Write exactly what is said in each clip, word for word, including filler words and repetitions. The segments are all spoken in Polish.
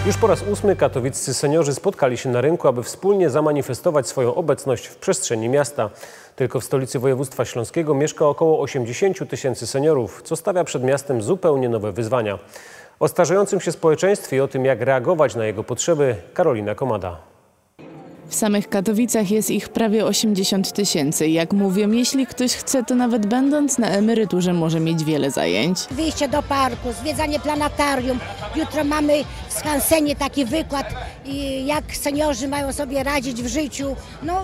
Już po raz ósmy katowiccy seniorzy spotkali się na rynku, aby wspólnie zamanifestować swoją obecność w przestrzeni miasta. Tylko w stolicy województwa śląskiego mieszka około osiemdziesięciu tysięcy seniorów, co stawia przed miastem zupełnie nowe wyzwania. O starzejącym się społeczeństwie i o tym, jak reagować na jego potrzeby, Karolina Komada. W samych Katowicach jest ich prawie osiemdziesiąt tysięcy. Jak mówią, jeśli ktoś chce, to nawet będąc na emeryturze może mieć wiele zajęć. Wyjście do parku, zwiedzanie planetarium. Jutro mamy w skansenie taki wykład, jak seniorzy mają sobie radzić w życiu. No,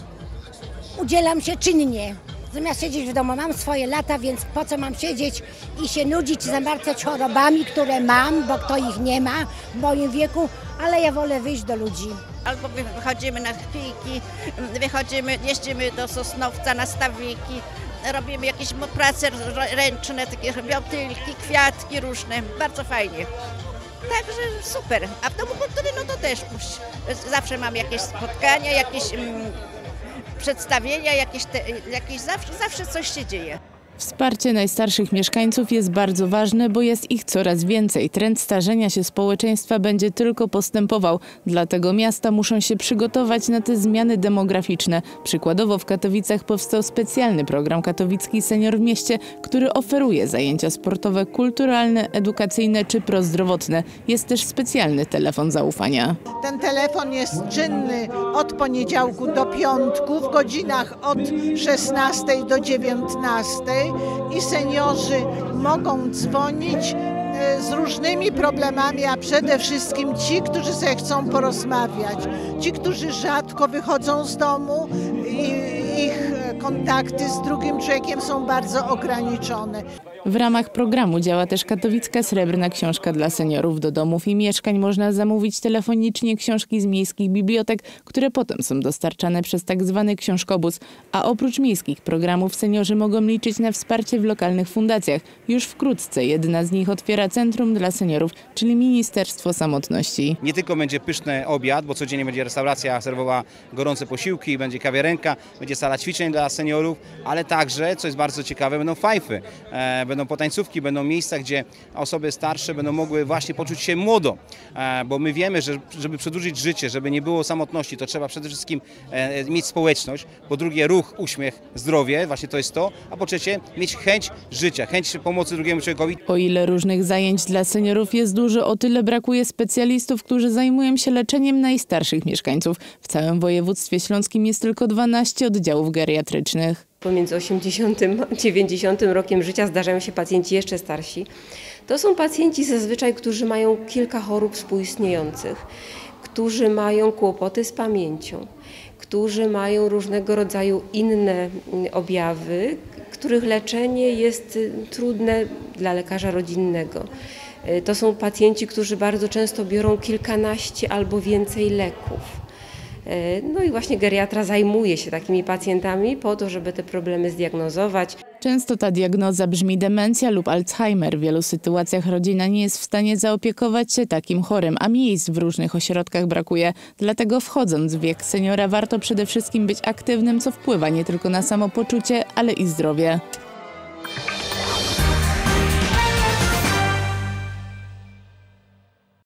udzielam się czynnie. Zamiast siedzieć w domu, mam swoje lata, więc po co mam siedzieć i się nudzić, zamartwiać chorobami, które mam, bo kto ich nie ma w moim wieku, ale ja wolę wyjść do ludzi. Albo wychodzimy na piki, wychodzimy, jeździmy do Sosnowca na stawiki, robimy jakieś prace ręczne, takie biotylki, kwiatki różne, bardzo fajnie. Także super. A w Domu Kultury no to też zawsze mam jakieś spotkania, jakieś mm, przedstawienia, jakieś, te, jakieś zawsze, zawsze coś się dzieje. Wsparcie najstarszych mieszkańców jest bardzo ważne, bo jest ich coraz więcej. Trend starzenia się społeczeństwa będzie tylko postępował. Dlatego miasta muszą się przygotować na te zmiany demograficzne. Przykładowo w Katowicach powstał specjalny program Katowicki Senior w Mieście, który oferuje zajęcia sportowe, kulturalne, edukacyjne czy prozdrowotne. Jest też specjalny telefon zaufania. Ten telefon jest czynny od poniedziałku do piątku w godzinach od szesnastej do dziewiętnastej. I seniorzy mogą dzwonić z różnymi problemami, a przede wszystkim ci, którzy sobie chcą porozmawiać, ci, którzy rzadko wychodzą z domu i ich kontakty z drugim człowiekiem są bardzo ograniczone. W ramach programu działa też katowicka srebrna książka dla seniorów. Do domów i mieszkań można zamówić telefonicznie książki z miejskich bibliotek, które potem są dostarczane przez tak zwany książkobus. A oprócz miejskich programów seniorzy mogą liczyć na wsparcie w lokalnych fundacjach. Już wkrótce jedna z nich otwiera Centrum dla Seniorów, czyli Ministerstwo Samotności. Nie tylko będzie pyszny obiad, bo codziennie będzie restauracja serwowała gorące posiłki, będzie kawiarenka, będzie sala ćwiczeń dla seniorów, ale także, co jest bardzo ciekawe, będą fajfy. E, Będą potańcówki, będą miejsca, gdzie osoby starsze będą mogły właśnie poczuć się młodo, bo my wiemy, że żeby przedłużyć życie, żeby nie było samotności, to trzeba przede wszystkim mieć społeczność, po drugie ruch, uśmiech, zdrowie, właśnie to jest to, a po trzecie mieć chęć życia, chęć pomocy drugiemu człowiekowi. O ile różnych zajęć dla seniorów jest dużo, o tyle brakuje specjalistów, którzy zajmują się leczeniem najstarszych mieszkańców. W całym województwie śląskim jest tylko dwanaście oddziałów geriatrycznych. Pomiędzy osiemdziesiątym a dziewięćdziesiątym rokiem życia zdarzają się pacjenci jeszcze starsi. To są pacjenci zazwyczaj, którzy mają kilka chorób współistniejących, którzy mają kłopoty z pamięcią, którzy mają różnego rodzaju inne objawy, których leczenie jest trudne dla lekarza rodzinnego. To są pacjenci, którzy bardzo często biorą kilkanaście albo więcej leków. No i właśnie geriatra zajmuje się takimi pacjentami po to, żeby te problemy zdiagnozować. Często ta diagnoza brzmi demencja lub Alzheimer. W wielu sytuacjach rodzina nie jest w stanie zaopiekować się takim chorym, a miejsc w różnych ośrodkach brakuje. Dlatego wchodząc w wiek seniora warto przede wszystkim być aktywnym, co wpływa nie tylko na samopoczucie, ale i zdrowie.